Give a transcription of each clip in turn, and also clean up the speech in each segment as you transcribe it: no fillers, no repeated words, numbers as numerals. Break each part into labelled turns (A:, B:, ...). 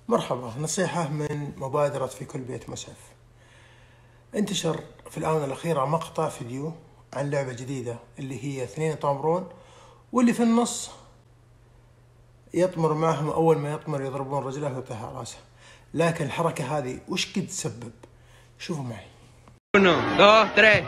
A: مرحبا، نصيحة من مبادرة في كل بيت مسعف. انتشر في الآونة الأخيرة مقطع فيديو عن لعبة جديدة اللي هي اثنين يطامرون، واللي في النص يطمر معهم، أول ما يطمر يضربون رجله ويطيح على راسه. لكن الحركة هذه وش قد تسبب؟ شوفوا معي.
B: 1 2 3.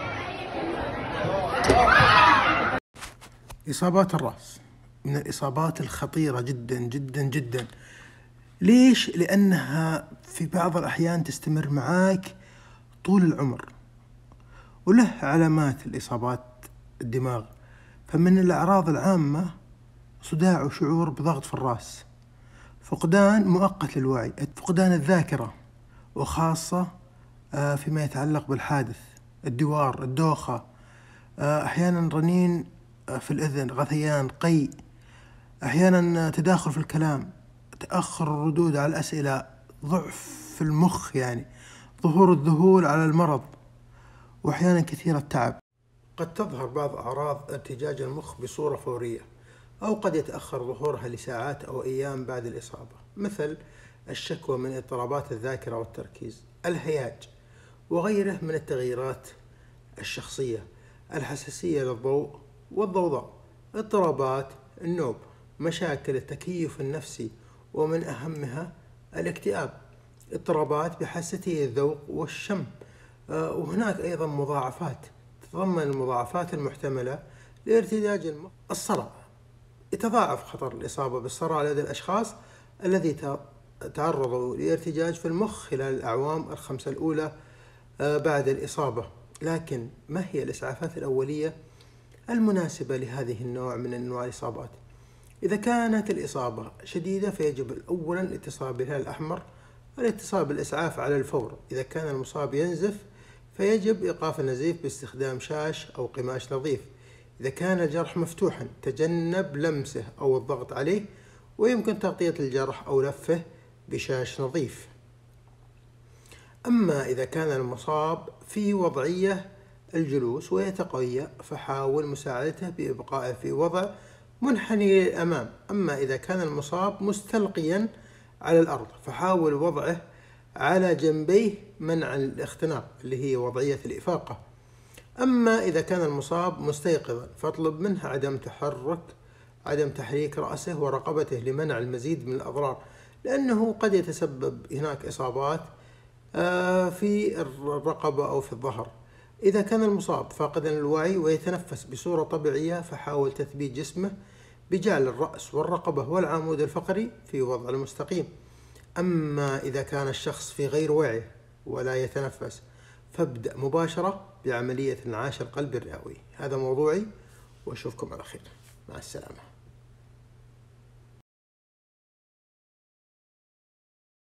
A: إصابات الرأس من الإصابات الخطيرة جدا جدا جدا. ليش؟ لأنها في بعض الأحيان تستمر معاك طول العمر، وله علامات الإصابات الدماغ. فمن الأعراض العامة صداع وشعور بضغط في الرأس، فقدان مؤقت للوعي، فقدان الذاكرة، وخاصة فيما يتعلق بالحادث، الدوار، الدوخة، أحيانا رنين في الأذن، غثيان، قيء، أحيانا تداخل في الكلام، تأخر الردود على الأسئلة، ضعف في المخ، يعني ظهور الذهول على المرض، وأحيانا كثير التعب. قد تظهر بعض أعراض ارتجاج المخ بصورة فورية، أو قد يتأخر ظهورها لساعات أو أيام بعد الإصابة، مثل الشكوى من اضطرابات الذاكرة والتركيز، الهياج، وغيره من التغييرات الشخصية، الحساسية للضوء والضوضاء، اضطرابات النوم، مشاكل التكيف النفسي، ومن أهمها الاكتئاب، اضطرابات بحاستي الذوق والشم. وهناك أيضا مضاعفات تتضمن المضاعفات المحتملة لارتجاج المخ. الصرع، يتضاعف خطر الإصابة بالصرع لدى الأشخاص الذي تعرضوا لارتجاج في المخ خلال الأعوام الخمسة الأولى بعد الإصابة. لكن ما هي الإسعافات الأولية المناسبة لهذه النوع من أنواع الإصابات؟ إذا كانت الإصابة شديدة فيجب أولا الاتصال بالهلال الأحمر، الاتصال بالإسعاف على الفور. إذا كان المصاب ينزف فيجب إيقاف النزيف باستخدام شاش أو قماش نظيف. إذا كان الجرح مفتوحا تجنب لمسه أو الضغط عليه، ويمكن تغطية الجرح أو لفه بشاش نظيف. أما إذا كان المصاب في وضعية الجلوس ويتقوى فحاول مساعدته بإبقائه في وضع منحني للأمام. أما إذا كان المصاب مستلقيا على الأرض فحاول وضعه على جنبيه منعا للاختناق، اللي هي وضعية الإفاقة. أما إذا كان المصاب مستيقظا فاطلب منه عدم تحريك رأسه ورقبته لمنع المزيد من الأضرار، لأنه قد يتسبب هناك إصابات في الرقبة أو في الظهر. إذا كان المصاب فاقدا للوعي ويتنفس بصورة طبيعية فحاول تثبيت جسمه بجعل الرأس والرقبة والعمود الفقري في وضع المستقيم. أما إذا كان الشخص في غير وعيه ولا يتنفس فابدأ مباشرة بعملية انعاش القلب الرئوي. هذا موضوعي، وأشوفكم على خير. مع السلامة.